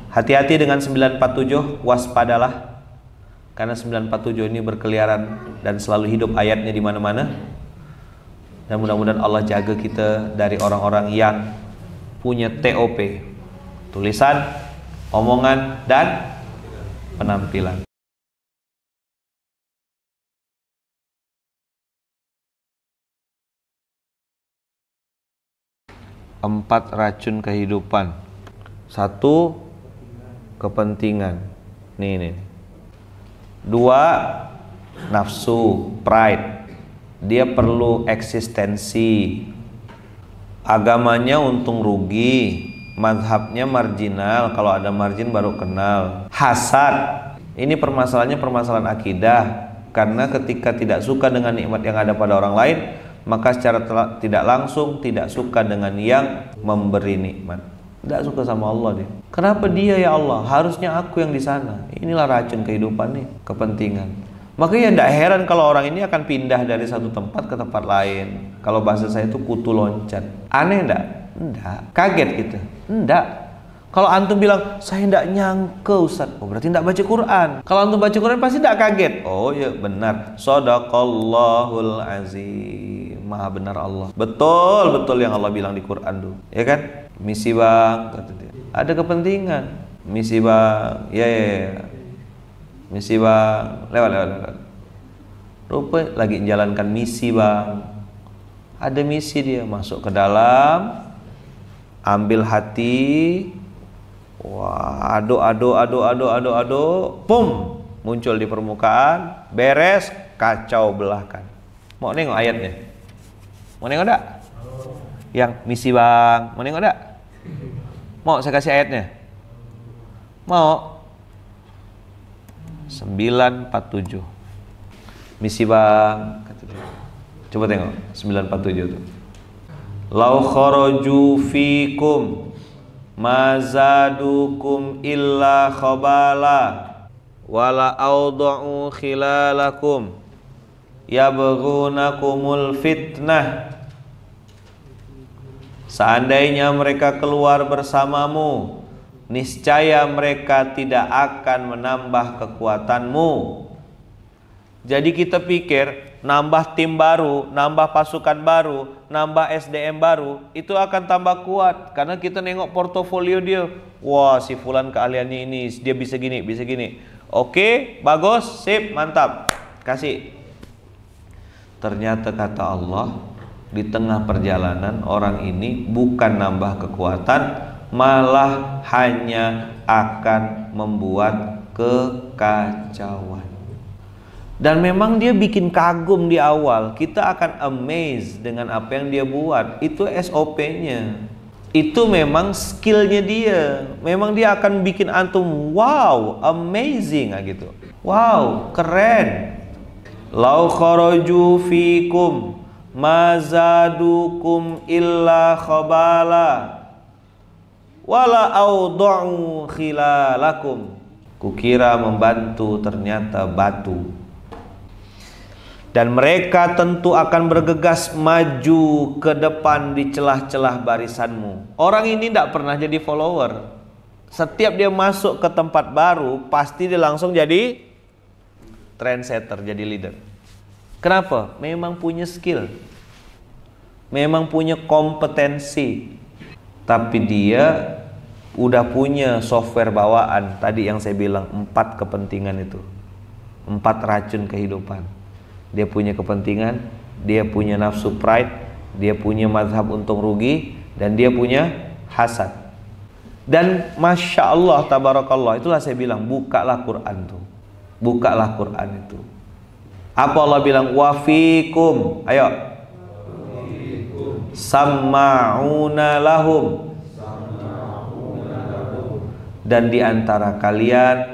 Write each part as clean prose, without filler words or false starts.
Hati-hati dengan 947, waspadalah. Karena 947 ini berkeliaran dan selalu hidup ayatnya di mana-mana. Dan mudah-mudahan Allah jaga kita dari orang-orang yang punya TOP, tulisan, omongan, dan penampilan. Empat racun kehidupan. Satu, kepentingan. Nih. Dua, nafsu, pride. Dia perlu eksistensi. Agamanya untung rugi. Mazhabnya marginal. Kalau ada margin baru kenal. Hasad. Ini permasalahannya permasalahan akidah. Karena ketika tidak suka dengan nikmat yang ada pada orang lain, maka secara tidak langsung tidak suka dengan yang memberi nikmat. Tidak suka sama Allah dia. Kenapa dia ya Allah? Harusnya aku yang di sana. Inilah racun kehidupan nih, kepentingan. Makanya tidak heran kalau orang ini akan pindah dari satu tempat ke tempat lain. Kalau bahasa saya itu kutu loncat. Aneh enggak? Enggak. Kaget kita? Enggak. Kalau antum bilang saya tidak nyangka Ustaz, oh berarti tidak baca Quran. Kalau antum baca Quran pasti tidak kaget. Oh ya benar. Shadaqallahul azim. Maha benar Allah. Betul yang Allah bilang di Quran tuh. Ya kan? Misi bang, kata dia. Ada kepentingan. Misi bang. Ya. Misi bang. Lewat. Rupa lagi menjalankan misi bang. Ada misi dia masuk ke dalam, ambil hati. Wah, ado, pum, muncul di permukaan, beres, kacau belahkan. Mau nengok ayatnya? Mau nengok enggak? Yang misi bang, mau nengok enggak? Mau saya kasih ayatnya? Mau? 947. Misi bang, coba tengok 947 itu. Lau kharaju fikum mazadukum illa khabala wala awdu'u khilalakum yabghunakumul fitnah. Seandainya mereka keluar bersamamu, niscaya mereka tidak akan menambah kekuatanmu. Jadi kita pikir nambah tim baru, nambah pasukan baru, nambah SDM baru, itu akan tambah kuat. Karena kita nengok portofolio dia. Wah, si fulan keahliannya ini, dia bisa gini. Oke, bagus, sip, mantap. Kasih. Ternyata kata Allah, di tengah perjalanan orang ini bukan nambah kekuatan, malah hanya akan membuat kekacauan. Dan memang dia bikin kagum di awal. Kita akan amazed dengan apa yang dia buat. Itu SOP-nya. Itu memang skillnya dia. Memang dia akan bikin antum wow, amazing gitu. Wow, keren. Lau kharaju fikum mazadukum illa khabala wala awdu'u khilalakum. Kukira membantu, ternyata batu. Dan mereka tentu akan bergegas maju ke depan di celah-celah barisanmu. Orang ini tidak pernah jadi follower. Setiap dia masuk ke tempat baru, pasti dia langsung jadi trendsetter, jadi leader. Kenapa? Memang punya skill, memang punya kompetensi. Tapi dia udah punya software bawaan. Tadi yang saya bilang 4 kepentingan itu, 4 racun kehidupan. Dia punya kepentingan, dia punya nafsu pride, dia punya mazhab untung rugi, dan dia punya hasad. Dan Masya Allah, Tabarakallah, itulah saya bilang, bukalah Quran tuh. Bukalah Quran itu. Apa Allah bilang? Wafikum, ayo. Samma'una lahum. Dan di antara kalian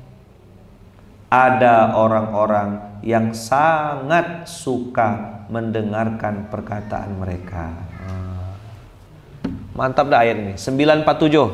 ada orang-orang yang sangat suka mendengarkan perkataan mereka. Mantap dah ayat ini. 947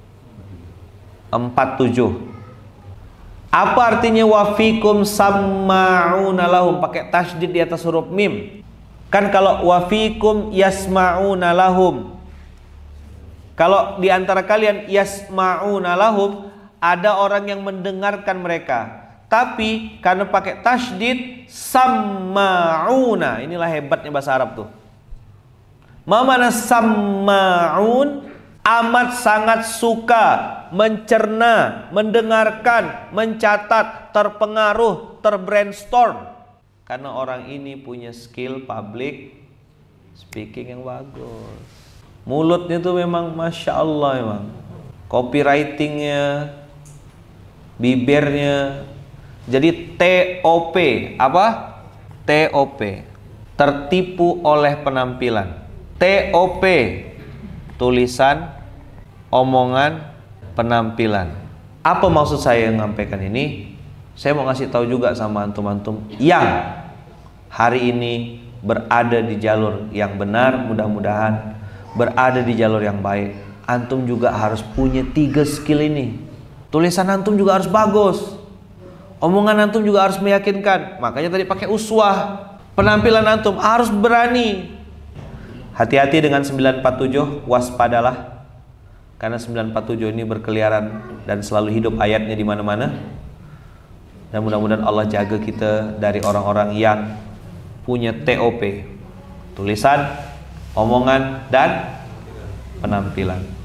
47. Apa artinya wafikum samma'una lahum? Pakai tasydid di atas huruf mim. Kan kalau wafikum yasma'una lahum, Kalau di antara kalian yasma'una lahum, ada orang yang mendengarkan mereka. Tapi karena pakai tasydid samma'una. Inilah hebatnya bahasa Arab tuh. Ma mana samma'un? Amat sangat suka mencerna, mendengarkan, mencatat, terpengaruh, terbrainstorm. Karena orang ini punya skill public speaking yang bagus. Mulutnya tuh memang Masya Allah memang. Copywritingnya, bibirnya. Jadi TOP. Apa? TOP. Tertipu oleh penampilan. TOP. Tulisan, omongan, penampilan. Apa maksud saya menyampaikan ini? Saya mau ngasih tahu juga sama antum-antum yang hari ini berada di jalur yang benar, mudah-mudahan berada di jalur yang baik. Antum juga harus punya 3 skill ini. Tulisan antum juga harus bagus. Omongan antum juga harus meyakinkan. Makanya tadi pakai uswah. Penampilan antum harus berani. Hati-hati dengan 947, waspadalah. Karena 947 ini berkeliaran dan selalu hidup ayatnya di mana-mana. Dan mudah-mudahan Allah jaga kita dari orang-orang yang punya TOP. Tulisan, omongan, dan penampilan.